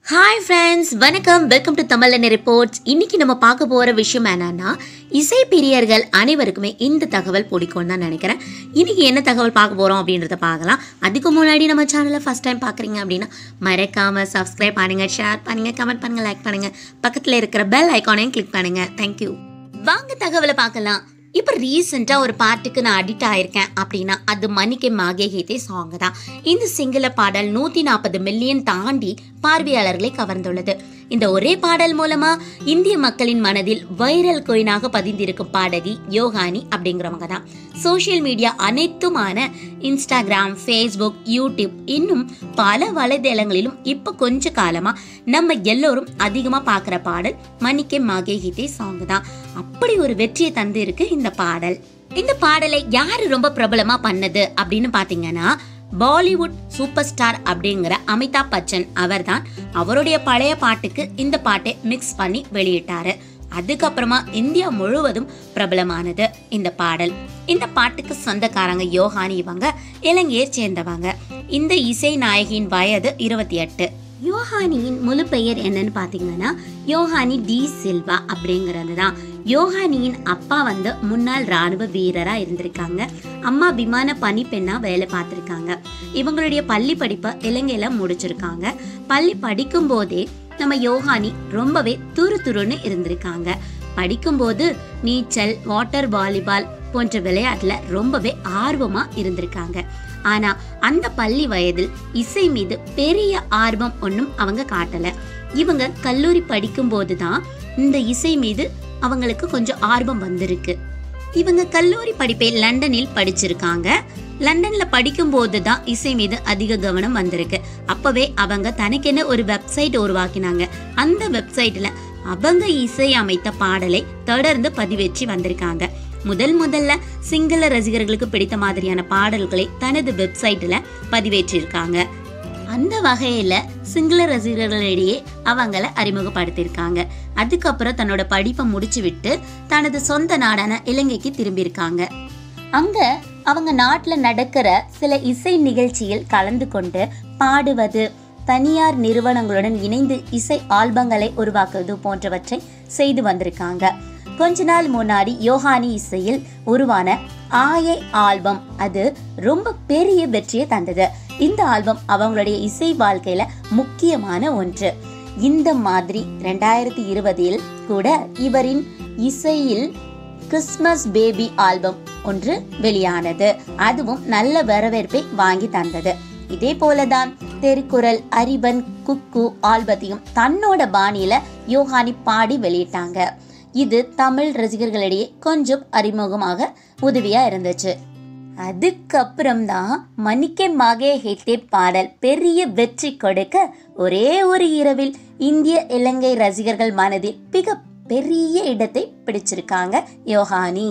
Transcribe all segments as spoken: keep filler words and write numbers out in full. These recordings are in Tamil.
ஹாய் ஃப்ரெண்ட்ஸ், வணக்கம். Welcome to Tamilan reports. இன்னைக்கு நம்ம பார்க்க போகிற விஷயம் என்னன்னா, இசை பிரியர்கள் அனைவருக்குமே இந்த தகவல் பிடிக்கும்னு தான் நினைக்கிறேன். இன்னைக்கு என்ன தகவல் பார்க்க போகிறோம் அப்படின்றத பார்க்கலாம். அதுக்கு முன்னாடி நம்ம சேனலை ஃபஸ்ட் டைம் பார்க்குறீங்க அப்படின்னா மறக்காமல் சப்ஸ்கிரைப் பண்ணுங்கள், ஷேர் பண்ணுங்கள், கமெண்ட் பண்ணுங்கள், லைக் பண்ணுங்கள், பக்கத்தில் இருக்கிற பெல் ஐக்கானையும் கிளிக் பண்ணுங்கள். தேங்க்யூ. வாங்க தகவலை பார்க்கலாம். இப்போ ரீசெண்டாக ஒரு பாட்டுக்கு நான் அடிக்ட் ஆயிருக்கேன் அப்படின்னா அது மணிக்கே மாகே ஹிதே சாங் தான். இந்த சிங்கள பாடல் நூற்றி நாற்பது மில்லியன் தாண்டி பார்வையாளர்களை கவர்ந்துள்ளது. இந்த ஒரே பாடல் மூலமா இந்திய மக்களின் மனதில் வைரல் கோயினாக பதிந்திருக்கும் பாடகி யோகானி அப்படிங்கிறவங்க தான். சோசியல் மீடியா அனைத்துமான இன்ஸ்டாகிராம், ஃபேஸ்புக், யூடியூப் இன்னும் பல வலைதளங்களிலும் இப்போ கொஞ்ச காலமா நம்ம எல்லோரும் அதிகமா பார்க்குற பாடல் மணிக்கே மாகே ஹிதே சாங் தான். அப்படி ஒரு வெற்றியை தந்து இருக்கு இந்த பாடல். இந்த பாடலை யாரு ரொம்ப பிரபலமா பண்ணது அப்படின்னு பாத்தீங்கன்னா, பாலிவுட் சூப்பர் ஸ்டார் அப்படிங்கிற அமிதாப் பச்சன் அவர் தான். அவருடைய பழைய பாட்டுக்கு இந்த பாட்டை மிக்ஸ் பண்ணி வெளியிட்டாரு. அதுக்கப்புறமா இந்தியா முழுவதும் பிரபலமானது இந்த பாடல். இந்த பாட்டுக்கு சொந்தக்காரங்க யோஹானி. இவங்க இலங்கையை சேர்ந்தவங்க. இந்த இசை நாயகியின் வயது இருபத்தி எட்டு. யோஹானியின் முழு பெயர் என்னன்னு பாத்தீங்கன்னா யோஹானி டி சில்வா அப்படிங்கிறது தான். யோஹானியின் அப்பா வந்து முன்னாள் ராணுவ வீரரா இருந்திருக்காங்க. அம்மா விமான பணிப்பெண்ணா வேலை பார்த்திருக்காங்க. இவங்களுடைய பள்ளி படிப்பை இலங்கையில முடிச்சிருக்காங்க. பள்ளி படிக்கும் போதே நம்ம யோஹானி ரொம்பவே துரு துருன்னு இருந்திருக்காங்க. படிக்கும்போது நீச்சல், வாட்டர் வாலிபால் போன்ற விளையாட்டுல ரொம்பவே ஆர்வமா இருந்திருக்காங்க. ஆனா அந்த பள்ளி வயதில் இசை மீது பெரிய ஆர்வம் ஒன்றும் அவங்க காட்டல. இவங்க கல்லூரி படிக்கும் போதுதான் இந்த இசை மீது அவங்களுக்கு கொஞ்சம் ஆர்வம் வந்திருக்கு. இவங்க கல்லூரி படிப்பை லண்டனில் படிச்சிருக்காங்க. லண்டன்ல படிக்கும் போதுதான் இசை மீது அதிக கவனம் வந்திருக்கு. அப்பவே அவங்க தனக்கென ஒரு வெப்சைட் உருவாக்கினாங்க. அந்த வெப்சைட்ல அவங்க இசை அமைத்த பாடலை தொடர்ந்து பதிவேற்றி வந்திருக்காங்க. முதல் முதல்ல சிங்கள ரசிகர்களுக்கு பிடித்த மாதிரியான பாடல்களை தனது வெப்சைட்ல பதிவேற்றிருக்காங்க. அந்த வகையில சிங்கள ரசிகர்களிடையே அவங்கள அறிமுகப்படுத்திருக்காங்க. அதுக்கப்புறம் தன்னோட படிப்பை முடிச்சு விட்டு தனது சொந்த நாடான இலங்கைக்கு திரும்பியிருக்காங்க. அங்க அவங்க நாட்டுல நடக்கிற சில இசை நிகழ்ச்சியில் கலந்து கொண்டு பாடுவது, தனியார் நிறுவனங்களுடன் இணைந்து இசை ஆல்பங்களை உருவாக்குவது போன்றவற்றை செய்து வந்திருக்காங்க. கொஞ்ச நாள் முன்னாடி யோஹானி இசையில் உருவான ஆயே ஆல்பம் அது ரொம்ப பெரிய வெற்றியை தந்தது. இந்த ஆல்பம் அவங்களுடைய இசை வாழ்க்கையில முக்கியமான ஒன்று. இந்த மாதிரி ரெண்டாயிரத்தி இருபதில் கூட இவரின் இசையில் கிறிஸ்மஸ் பேபி ஆல்பம் ஒன்று வெளியானது. அதுவும் நல்ல வரவேற்பை வாங்கி தந்தது. இதே போலதான் தெருக்குறள், அரிபன், குக்கு ஆல்பத்தையும் தன்னோட பாணியில யோஹானி பாடி வெளியிட்டாங்க. இது தமிழ் ரசிகர்களிடையே கொஞ்சம் அறிமுகமாக உதவியா இருந்துச்சு. அதுக்கப்புறம் தான் மணிக்கே மாகே ஹிதே பாடல் பெரிய வெற்றி கொடுக்க ஒரே ஒரு இரவில் இந்திய இலங்கை ரசிகர்கள் மனதில் மிக பெரிய இடத்தை பிடிச்சிருக்காங்க யோஹானி.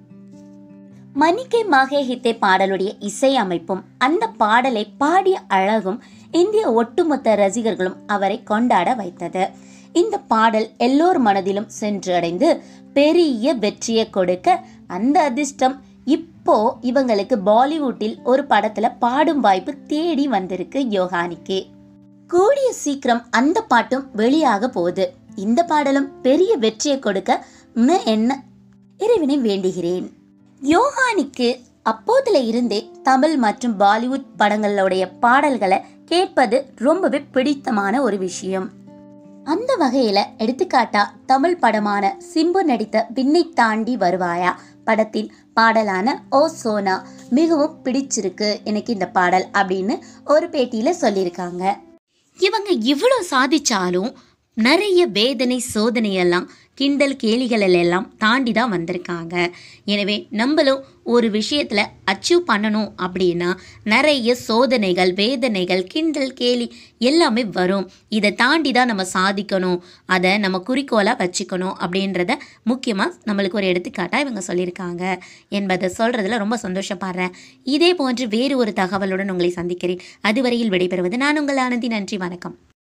மணிக்கே மாகே ஹிதே பாடலுடைய இசை அமைப்பும் அந்த பாடலை பாடிய அழகும் இந்திய ஒட்டுமொத்த ரசிகர்களும் அவரை கொண்டாட வைத்தது. இந்த பாடல் எல்லோர் மனதிலும் சென்று அடைந்து பெரிய வெற்றியை கொடுக்க அந்த அதிர்ஷ்டம் இப்போ இவங்களுக்கு பாலிவுட்டில் ஒரு படத்துல பாடும் வாய்ப்பு தேடி வந்திருக்கு யோஹானிக்கு. கூடிய சீக்கிரம் அந்த பாட்டும் வெளியாக போகுது. இந்த பாடலும் பெரிய வெற்றியை கொடுக்க என்ன இறைவனை வேண்டுகிறேன். யோஹானிக்கு அப்போதுல இருந்தே தமிழ் மற்றும் பாலிவுட் படங்களுடைய பாடல்களை கேட்பது ரொம்பவே பிடித்தமான ஒரு விஷயம். அந்த வகையில எடுத்துக்காட்டா தமிழ் படமான சிம்பு நடித்த விண்ணை தாண்டி வருவாயா படத்தின் பாடலான ஓ சோனா மிகவும் பிடிச்சிருக்கு எனக்கு இந்த பாடல் அப்படின்னு ஒரு பேட்டியில சொல்லியிருக்காங்க. இவங்க இவ்வளவு சாதிச்சாலும் நிறைய வேதனை, சோதனை எல்லாம், கிண்டல் கேலிகள் எல்லாம் தாண்டி தான் வந்திருக்காங்க. எனவே நம்மளும் ஒரு விஷயத்துல அச்சீவ் பண்ணணும் அப்படின்னா நிறைய சோதனைகள், வேதனைகள், கிண்டல் கேலி எல்லாமே வரும். இதை தாண்டி தான் நம்ம சாதிக்கணும், அதை நம்ம குறிக்கோளாக வச்சுக்கணும் அப்படின்றத முக்கியமாக நம்மளுக்கு ஒரு எடுத்துக்காட்டாக இவங்க சொல்லியிருக்காங்க என்பதை சொல்றதுல ரொம்ப சந்தோஷப்படுறேன். இதே போன்று வேறு ஒரு தகவலுடன் உங்களை சந்திக்கிறேன். அதுவரையில் விடைபெறுவது நான் உங்கள் ஆனந்தி. நன்றி, வணக்கம்.